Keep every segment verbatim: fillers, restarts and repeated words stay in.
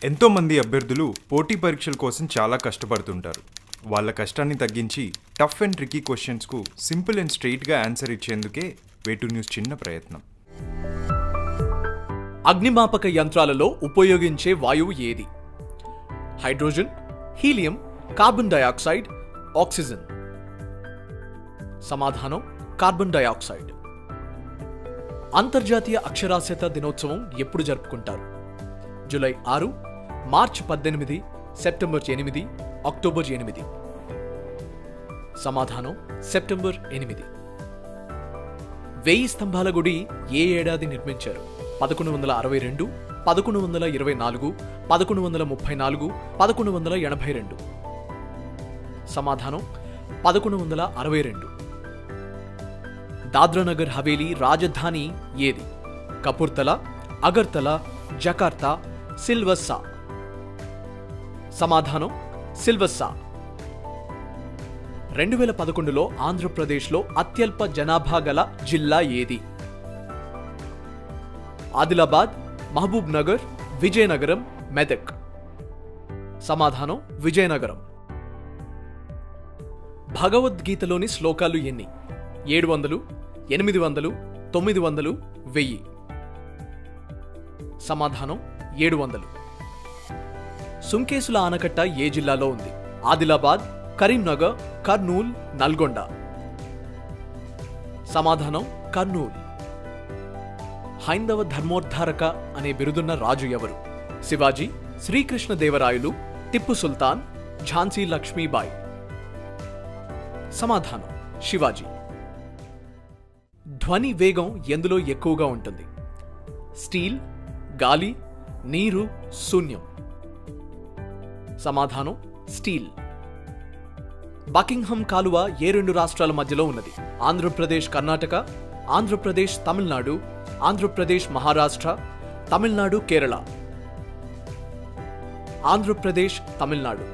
ఎంతో మంది అభ్యర్థులు పోటీ పరీక్షల కోసం చాలా కష్టపడుతుంటారు. వాళ్ళ కష్టాన్ని తగ్గించి టఫ్ అండ్ ట్రికీ క్వశ్చన్స్కు సింపుల్ అండ్ స్ట్రెయిట్గా ఆన్సర్ ఇచ్చేందుకే వేటూ న్యూస్ చిన్న ప్రయత్నం. అగ్నిమాపక యంత్రాలలో ఉపయోగించే వాయువు ఏది? Hydrogen, helium, carbon dioxide, oxygen. సమాధానం కార్బన్ డయాక్సైడ్. అంతర్జాతీయ అక్షరాస్యత దినోత్సవం ఎప్పుడు జరుపుకుంటారు? జూలై ఆరు, మార్చి పద్దెనిమిది, సెప్టెంబర్ ఎనిమిది, అక్టోబర్ ఎనిమిది. సమాధానం సెప్టెంబర్ ఎనిమిది. వెయ్యి స్తంభాల గుడి ఏ ఏడాది నిర్మించారు? పదకొండు వందల అరవై రెండు, పదకొండు వందల ఇరవై నాలుగు, పదకొండు వందల ముప్పై నాలుగు, పదకొండు వందల ఎనభై రెండు. సమాధానం పదకొండు వందల అరవై రెండు. దాద్రానగర్ హవేలీ రాజధాని ఏది? కపుర్తల, అగర్తల, జకార్తా, సిల్వస్సా. సమాధానం సిల్వస్సా. రెండు వేల పదకొండులో ఆంధ్రప్రదేశ్లో అత్యల్ప జనాభా గల జిల్లా ఏది? ఆదిలాబాద్, మహబూబ్ నగర్, విజయనగరం, మెదక్. సమాధానం విజయనగరం. భగవద్గీతలోని శ్లోకాలు ఎన్ని? ఏడు వందలు, ఎనిమిది వందలు, తొమ్మిది వందలు, వెయ్యి. సమాధానం ఏడు వందలు. సుంకేసుల ఆనకట్ట ఏ జిల్లాలో ఉంది? ఆదిలాబాద్, కరీంనగర్, కర్నూల్, నల్గొండ. సమాధానం కర్నూల్. హైందవ ధర్మోద్ధారక అనే బిరుదున్న రాజు ఎవరు? శివాజీ, శ్రీకృష్ణదేవరాయలు, టిప్పు సుల్తాన్, ఝాన్సీ లక్ష్మీబాయి. సమాధానం శివాజీ. ధ్వని వేగం ఎందులో ఎక్కువగా ఉంటుంది? స్టీల్, గాలి, నీరు, శూన్యం. సమాధానం స్టీల్. బకింగ్హామ్ కాలువ ఏ రెండు రాష్ట్రాల మధ్యలో ఉన్నది? ఆంధ్రప్రదేశ్ కర్ణాటక, ఆంధ్రప్రదేశ్ తమిళనాడు, ఆంధ్రప్రదేశ్ మహారాష్ట్ర, తమిళనాడు కేరళ. ఆంధ్రప్రదేశ్ తమిళనాడు.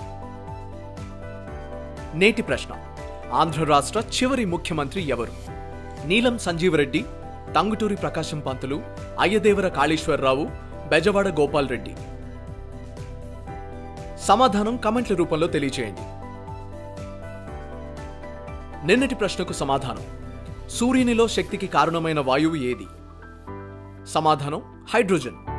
నేటి ప్రశ్న: ఆంధ్ర రాష్ట్ర చివరి ముఖ్యమంత్రి ఎవరు? నీలం సంజీవరెడ్డి, టంగుటూరి ప్రకాశం పంతులు, అయ్యదేవర కాళేశ్వరరావు, బెజవాడ గోపాల్ రెడ్డి. సమాధానం కామెంట్ల రూపంలో తెలియచేయండి. నిన్నటి ప్రశ్నకు సమాధానం: సూర్యునిలో శక్తికి కారణమైన వాయువు ఏది? సమాధానం హైడ్రోజన్.